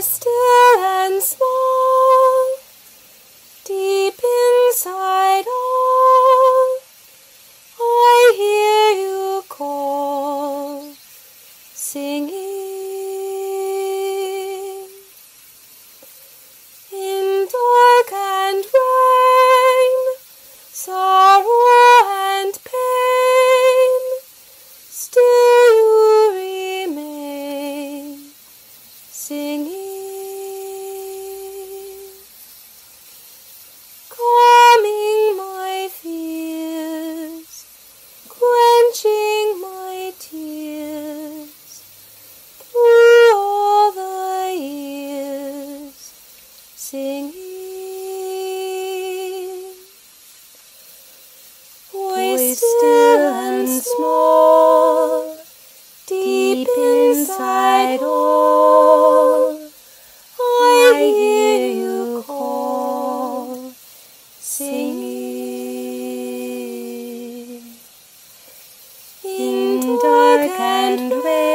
still and small, deep inside all, I hear you call, singing. In dark and rain, sorrow and pain, still you remain, singing. Calming my fears, quenching my tears, through all the years, singing. Voice still and small, deep inside all, I hear you call, singing. In dark and rain,